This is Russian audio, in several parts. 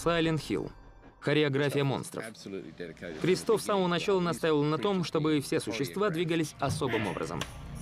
Silent Hill. Хореография монстров. Кристоф с самого начала настаивал на том, чтобы все существа двигались особым образом.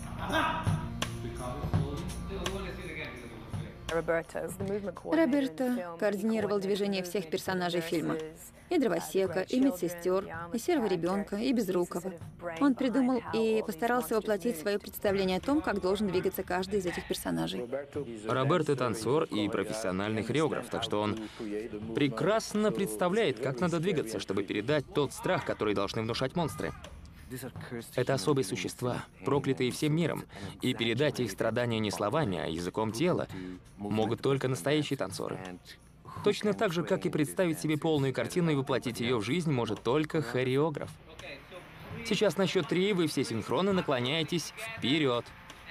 Роберто координировал движение всех персонажей фильма. И дровосека, и медсестер, и серого ребенка, и безрукого. Он придумал и постарался воплотить свое представление о том, как должен двигаться каждый из этих персонажей. Роберто танцор и профессиональный хореограф, так что он прекрасно представляет, как надо двигаться, чтобы передать тот страх, который должны внушать монстры. Это особые существа, проклятые всем миром, и передать их страдания не словами, а языком тела могут только настоящие танцоры. Точно так же, как и представить себе полную картину и воплотить ее в жизнь может только хореограф. Сейчас на счет 3 вы все синхронно наклоняетесь вперед.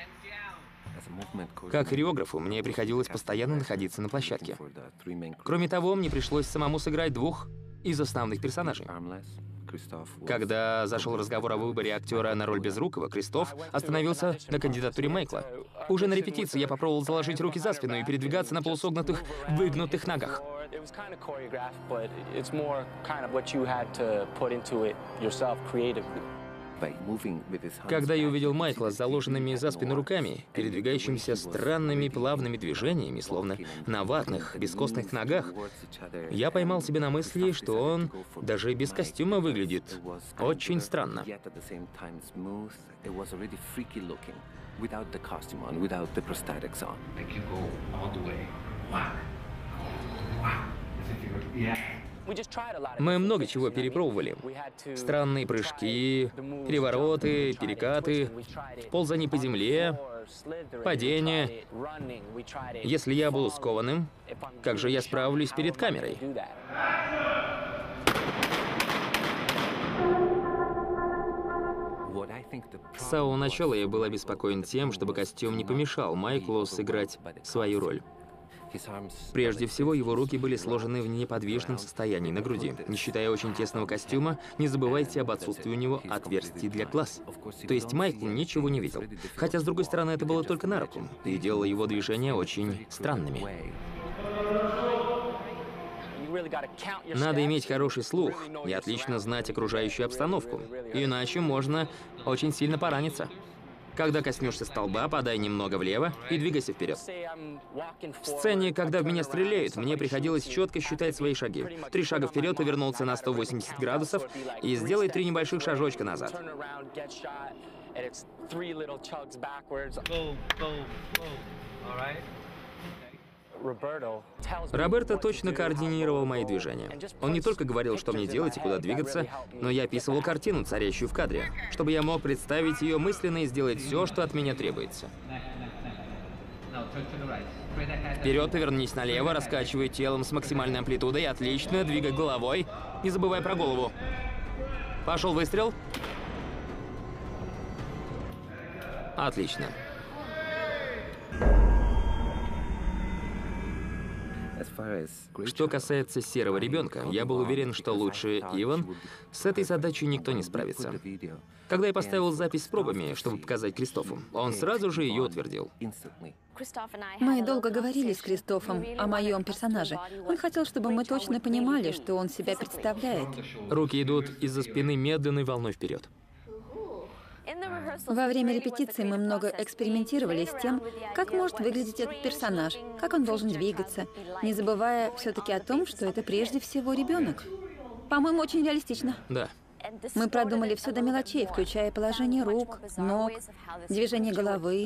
Как хореографу мне приходилось постоянно находиться на площадке. Кроме того, мне пришлось самому сыграть 2 из основных персонажей. Когда зашел разговор о выборе актера на роль Безрукова, Кристоф остановился на кандидатуре Майкла. Уже на репетиции я попробовал заложить руки за спину и передвигаться на полусогнутых, выгнутых ногах. Когда я увидел Майкла с заложенными за спину руками, передвигающимся странными плавными движениями, словно на ватных, бескостных ногах, я поймал себя на мысли, что он даже без костюма выглядит очень странно. Мы много чего перепробовали. Странные прыжки, перевороты, перекаты, ползание по земле, падение. Если я буду скованным, как же я справлюсь перед камерой? С самого начала я был обеспокоен тем, чтобы костюм не помешал Майклу сыграть свою роль. Прежде всего, его руки были сложены в неподвижном состоянии на груди. Не считая очень тесного костюма, не забывайте об отсутствии у него отверстий для глаз. То есть Майкл ничего не видел. Хотя, с другой стороны, это было только на руку, и делало его движения очень странными. Надо иметь хороший слух и отлично знать окружающую обстановку, иначе можно очень сильно пораниться. Когда коснешься столба, подай немного влево и двигайся вперед. В сцене, когда в меня стреляют, мне приходилось четко считать свои шаги. 3 шага вперед, повернулся на 180 градусов и сделай 3 небольших шажочка назад. Роберто точно координировал мои движения. Он не только говорил, что мне делать и куда двигаться, но я описывал картину, царящую в кадре, чтобы я мог представить ее мысленно и сделать все, что от меня требуется. Вперед, повернись налево, раскачивай телом с максимальной амплитудой, отлично, двигай головой, не забывай про голову. Пошел выстрел. Отлично. Что касается серого ребенка, я был уверен, что лучше Иван с этой задачей никто не справится. Когда я поставил запись с пробами, чтобы показать Кристофу, он сразу же ее утвердил. Мы долго говорили с Кристофом о моем персонаже. Он хотел, чтобы мы точно понимали, что он себя представляет. Руки идут из-за спины медленной волной вперед. Во время репетиции мы много экспериментировали с тем, как может выглядеть этот персонаж, как он должен двигаться, не забывая все-таки о том, что это прежде всего ребенок. По-моему, очень реалистично. Да. Мы продумали все до мелочей, включая положение рук, ног, движение головы.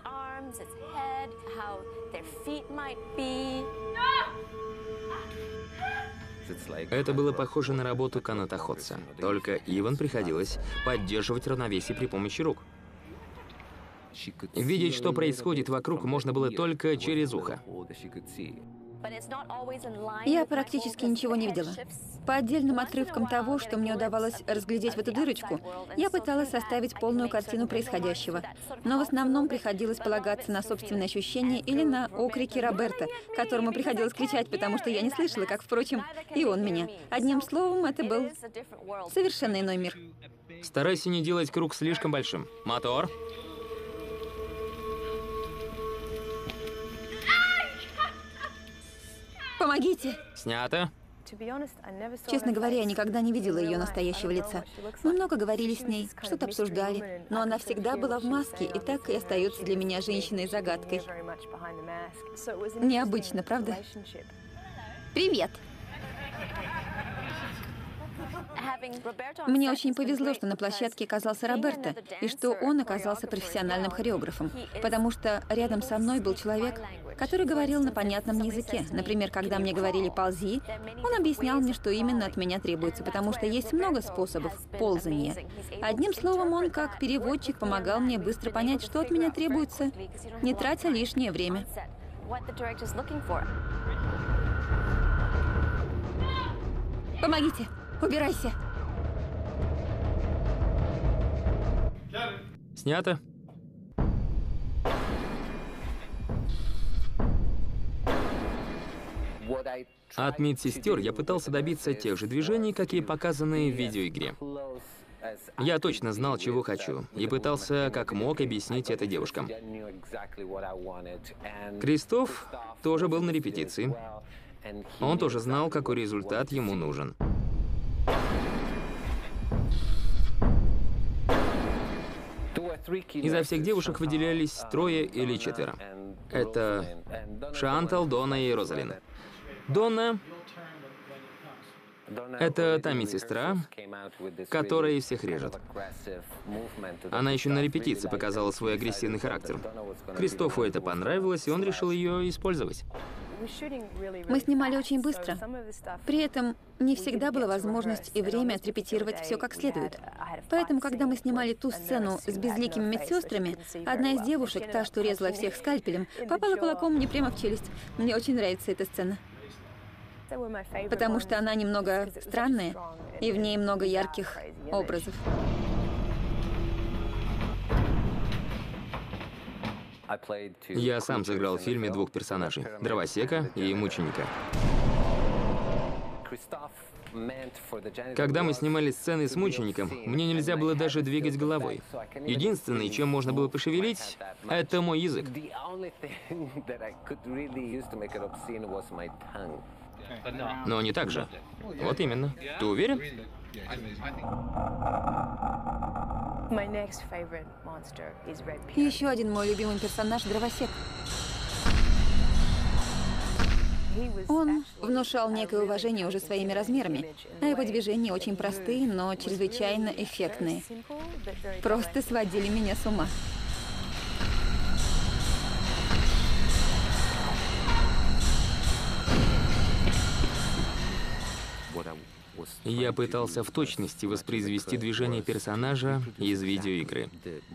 Это было похоже на работу канатоходца, только Иван приходилось поддерживать равновесие при помощи рук. Видеть, что происходит вокруг, можно было только через ухо. Я практически ничего не видела. По отдельным отрывкам того, что мне удавалось разглядеть в эту дырочку, я пыталась составить полную картину происходящего. Но в основном приходилось полагаться на собственные ощущения или на окрики Роберто, которому приходилось кричать, потому что я не слышала, как, впрочем, и он меня. Одним словом, это был совершенно иной мир. Старайся не делать круг слишком большим. Мотор. Помогите! Снято. Честно говоря, я никогда не видела ее настоящего лица. Мы много говорили с ней, что-то обсуждали, но она всегда была в маске, и так и остается для меня женщиной-загадкой. Необычно, правда? Привет! Мне очень повезло, что на площадке оказался Роберто, и что он оказался профессиональным хореографом, потому что рядом со мной был человек, который говорил на понятном языке. Например, когда мне говорили «ползи», он объяснял мне, что именно от меня требуется, потому что есть много способов ползания. Одним словом, он, как переводчик, помогал мне быстро понять, что от меня требуется, не тратя лишнее время. Помогите! Убирайся! Снято. От медсестер я пытался добиться тех же движений, какие показаны в видеоигре. Я точно знал, чего хочу, и пытался как мог объяснить это девушкам. Кристоф тоже был на репетиции. Он тоже знал, какой результат ему нужен. Изо всех девушек выделялись 3 или 4. Это Шантал, Донна и Розалин. Донна — это та медсестра, которая всех режет. Она еще на репетиции показала свой агрессивный характер. Кристофу это понравилось, и он решил ее использовать. Мы снимали очень быстро. При этом не всегда была возможность и время отрепетировать все как следует. Поэтому, когда мы снимали ту сцену с безликими медсестрами, одна из девушек, та, что резала всех скальпелем, попала кулаком мне прямо в челюсть. Мне очень нравится эта сцена. Потому что она немного странная, и в ней много ярких образов. Я сам сыграл в фильме 2 персонажей — дровосека и мученика. Когда мы снимали сцены с мучеником, мне нельзя было даже двигать головой. Единственное, чем можно было пошевелить, это мой язык. Но не так же. Вот именно. Ты уверен? Еще один мой любимый персонаж — дровосек. Он внушал некое уважение уже своими размерами, а его движения очень простые, но чрезвычайно эффектные. Просто сводили меня с ума. Я пытался в точности воспроизвести движение персонажа из видеоигры.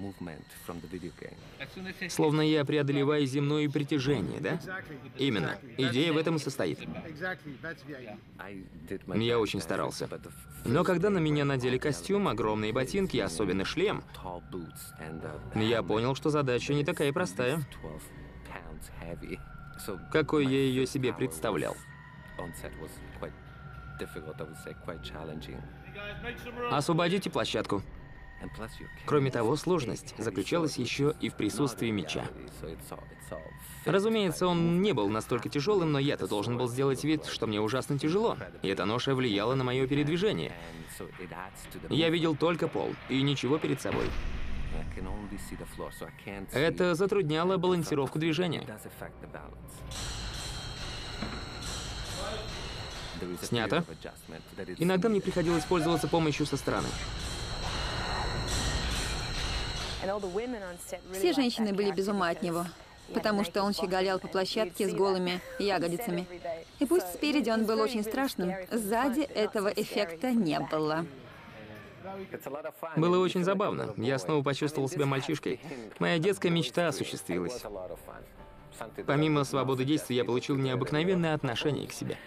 Словно я преодолеваю земное притяжение, да? Именно. Идея в этом и состоит. Я очень старался. Но когда на меня надели костюм, огромные ботинки, особенно шлем, я понял, что задача не такая простая, какой я ее себе представлял. Освободите площадку. Кроме того, сложность заключалась еще и в присутствии меча. Разумеется, он не был настолько тяжелым, но я-то должен был сделать вид, что мне ужасно тяжело, и эта ноша влияла на мое передвижение. Я видел только пол и ничего перед собой. Это затрудняло балансировку движения. Снято. Иногда мне приходилось пользоваться помощью со стороны. Все женщины были без ума от него, потому что он щеголял по площадке с голыми ягодицами. И пусть спереди он был очень страшным, сзади этого эффекта не было. Было очень забавно. Я снова почувствовал себя мальчишкой. Моя детская мечта осуществилась. Помимо свободы действий, я получил необыкновенное отношение к себе.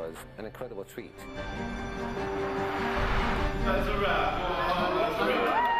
That's a wrap.